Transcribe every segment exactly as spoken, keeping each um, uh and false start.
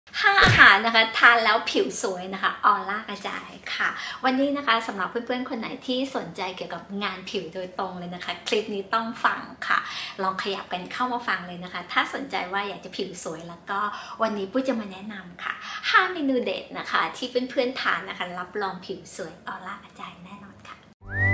ห้าอาหารนะคะทานแล้วผิวสวยนะคะออร่ากระจายค่ะวันนี้นะคะสำหรับเพื่อนๆคนไหนที่สนใจเกี่ยวกับงานผิวโดยตรงเลยนะคะคลิปนี้ต้องฟังค่ะลองขยับกันเข้ามาฟังเลยนะคะถ้าสนใจว่าอยากจะผิวสวยแล้วก็วันนี้ปุ้ยจะมาแนะนำค่ะห้าเมนูเด็ดนะคะที่เพื่อนๆทานนะคะรับรองผิวสวยออร่ากระจายแน่นอนค่ะ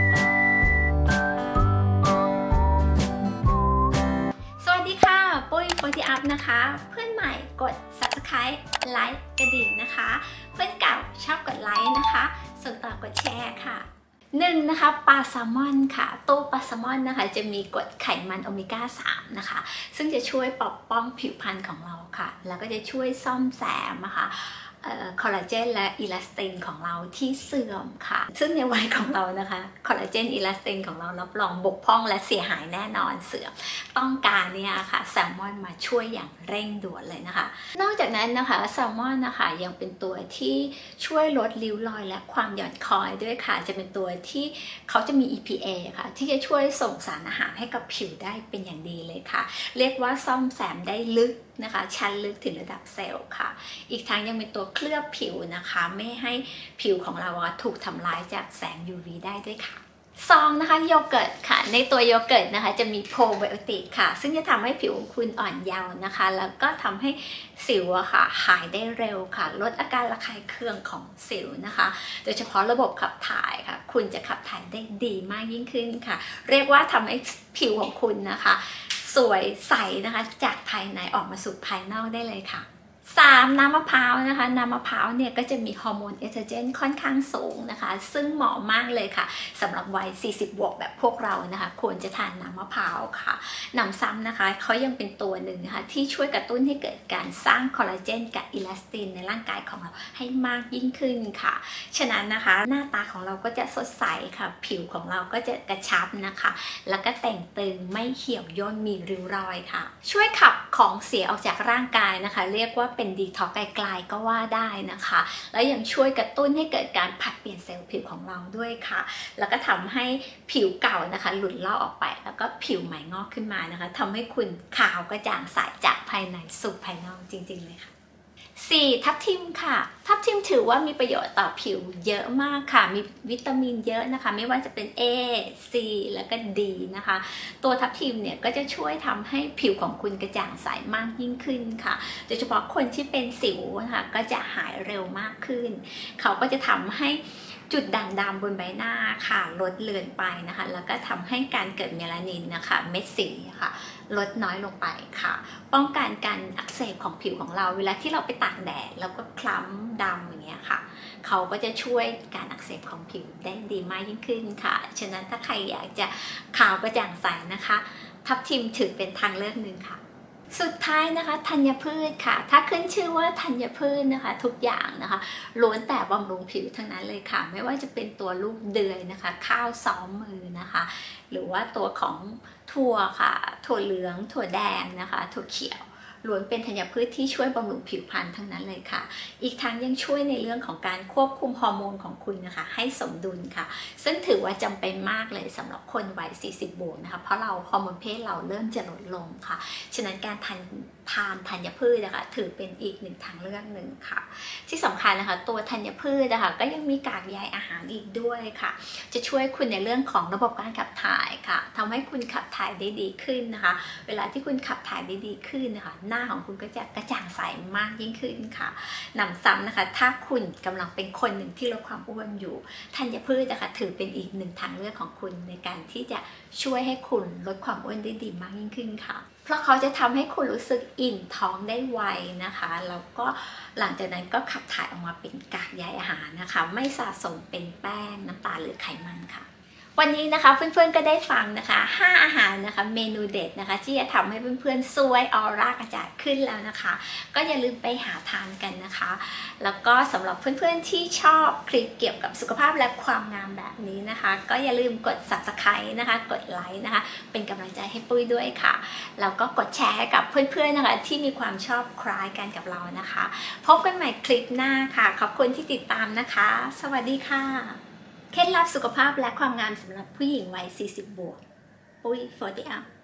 สวัสดีค่ะปุ้ยโฟร์ตี้อัพนะคะเพื่อนใหม่กด ซับสไครบ์ ไลค์กระดิ่งนะคะเพื่อนเก่าชอบกดไลค์นะคะส่วนต่อกดแชร์ค่ะหนึ่งนะคะปลาแซลมอนค่ะตัวปลาแซลมอนนะคะจะมีกรดไขมันโอเมก้าสามนะคะซึ่งจะช่วยปกป้องผิวพรรณของเราค่ะแล้วก็จะช่วยซ่อมแซมนะคะคอลลาเจนและอิลาสตินของเราที่เสื่อมค่ะซึ่งในวัยของเรานะคะคอลลาเจนอิลาสตินของเรารับรองบกพร่องและเสียหายแน่นอนเสื่อมต้องการเนี่ยค่ะแซลมอนมาช่วยอย่างเร่งด่วนเลยนะคะนอกจากนั้นนะคะแซลมอนนะคะยังเป็นตัวที่ช่วยลดริ้วรอยและความหย่อนคล้อยด้วยค่ะจะเป็นตัวที่เขาจะมี อี พี เอ ค่ะที่จะช่วยส่งสารอาหารให้กับผิวได้เป็นอย่างดีเลยค่ะเรียกว่าซ่อมแซมได้ลึกนะคะชั้นลึกถึงระดับเซลล์ค่ะอีกทั้งยังเป็นตัวเคลือบผิวนะคะไม่ให้ผิวของเราถูกทำลายจากแสง ยู วี ได้ด้วยค่ะซองนะคะโยเกิร์ตค่ะในตัวโยเกิร์ตนะคะจะมีโปรไบโอติกค่ะซึ่งจะทำให้ผิวของคุณอ่อนเยาว์นะคะแล้วก็ทำให้สิวอะค่ะหายได้เร็วค่ะลดอาการระคายเคืองของสิวนะคะโดยเฉพาะระบบขับถ่ายค่ะคุณจะขับถ่ายได้ดีมากยิ่งขึ้นค่ะเรียกว่าทำให้ผิวของคุณนะคะสวยใสนะคะจากภายในออกมาสู่ภายนอกได้เลยค่ะสามน้ำมะพร้าวนะคะน้ำมะพร้าวเนี่ยก็จะมีฮอร์โมนเอสโตรเจนค่อนข้างสูงนะคะซึ่งเหมาะมากเลยค่ะสำหรับวัยสี่สิบบวกแบบพวกเรานะคะควรจะทานน้ำมะพร้าวค่ะหนำซ้ำนะคะเขายังเป็นตัวหนึ่งนะคะที่ช่วยกระตุ้นให้เกิดการสร้างคอลลาเจนกับอิลาสตินในร่างกายของเราให้มากยิ่งขึ้นค่ะฉะนั้นนะคะหน้าตาของเราก็จะสดใสค่ะผิวของเราก็จะกระชับนะคะแล้วก็แต่งตึงไม่เหี่ยวย่นมีริ้วรอยค่ะช่วยขับของเสียออกจากร่างกายนะคะเรียกว่าเป็นดีท็อกซ์ไกลๆก็ว่าได้นะคะแล้วยังช่วยกระตุ้นให้เกิดการผลัดเปลี่ยนเซลล์ผิวของเราด้วยค่ะแล้วก็ทำให้ผิวเก่านะคะหลุดลอกออกไปแล้วก็ผิวใหม่งอกขึ้นมานะคะทำให้คุณขาวกระจ่างใสจากภายในสู่ภายนอกจริงๆเลยค่ะสี่ทับทิมค่ะทับทิมถือว่ามีประโยชน์ต่อผิวเยอะมากค่ะมีวิตามินเยอะนะคะไม่ว่าจะเป็น A C แล้วก็ D นะคะตัวทับทิมเนี่ยก็จะช่วยทำให้ผิวของคุณกระจ่างใสมากยิ่งขึ้นค่ะโดยเฉพาะคนที่เป็นสิวนะคะก็จะหายเร็วมากขึ้นเขาก็จะทำให้จุดด่างดำบนใบหน้าค่ะลดเลือนไปนะคะแล้วก็ทำให้การเกิดเมลานินนะคะเม็ดสีค่ะลดน้อยลงไปค่ะป้องกันการอักเสบของผิวของเราเวลาที่เราไปตากแดดแล้วก็คล้ำดำอย่างเงี้ยค่ะเขาก็จะช่วยการอักเสบของผิวได้ดีมากยิ่งขึ้นค่ะฉะนั้นถ้าใครอยากจะขาวกระจ่างใสนะคะทับทิมถือเป็นทางเลือกหนึ่งค่ะสุดท้ายนะคะธัญพืชค่ะถ้าขึ้นชื่อว่าธัญพืชนะคะทุกอย่างนะคะล้วนแต่บำรุงผิวทั้งนั้นเลยค่ะไม่ว่าจะเป็นตัวลูกเดือยนะคะข้าวซ้อมมือนะคะหรือว่าตัวของถั่วค่ะถั่วเหลืองถั่วแดงนะคะถั่วเขียวล้วนเป็นธัญพืชที่ช่วยบำรุงผิวพรรณทั้งนั้นเลยค่ะอีกทั้งยังช่วยในเรื่องของการควบคุมฮอร์โมนของคุณนะคะให้สมดุลค่ะซึ่งถือว่าจำเป็นมากเลยสำหรับคนวัยสี่สิบบวกนะคะเพราะเราฮอร์โมนเพศเราเริ่มจะลดลงค่ะฉะนั้นการทานทานธัญพืชนะคะถือเป็นอีกหนึ่งทางเลือกหนึ่งค่ะที่สำคัญนะคะตัวธัญพืชนะคะก็ยังมีกากใยอาหารอีกด้วยค่ะจะช่วยคุณในเรื่องของระบบการขับถ่ายค่ะทำให้คุณขับถ่ายได้ดีขึ้นนะคะเวลาที่คุณขับถ่ายได้ดีขึ้นนะคะหน้าของคุณก็จะกระจ่างใสมากยิ่งขึ้นค่ะหนำซ้ำนะคะถ้าคุณกำลังเป็นคนหนึ่งที่ลดความอ้วนอยู่ธัญพืชนะคะถือเป็นอีกหนึ่งทางเลือกของคุณในการที่จะช่วยให้คุณลดความอ้วนได้ดีมากยิ่งขึ้นค่ะเพราะเขาจะทำให้คุณรู้สึกอิ่มท้องได้ไวนะคะแล้วก็หลังจากนั้นก็ขับถ่ายออกมาเป็นกากใยอาหารนะคะไม่สะสมเป็นแป้งน้ำตาลหรือไขมันค่ะวันนี้นะคะเพื่อนๆก็ได้ฟังนะคะห้าอาหารนะคะเมนูเด็ดนะคะที่จะทำให้เพื่อนๆสวยออร่ากระจายขึ้นแล้วนะคะก็อย่าลืมไปหาทานกันนะคะแล้วก็สำหรับเพื่อนๆที่ชอบคลิปเกี่ยวกับสุขภาพและความงามแบบนี้นะคะก็อย่าลืมกด ซับสไครบ์ นะคะกดไลค์นะคะเป็นกำลังใจให้ปุ้ยด้วยค่ะแล้วก็กดแชร์ให้กับเพื่อนๆนะคะที่มีความชอบคล้ายกันกับเรานะคะพบกันใหม่คลิปหน้าค่ะขอบคุณที่ติดตามนะคะสวัสดีค่ะเคล็ดลับสุขภาพและความงามสำหรับผู้หญิงวัยสี่สิบบวกปุ้ยโฟร์ตี้อัพ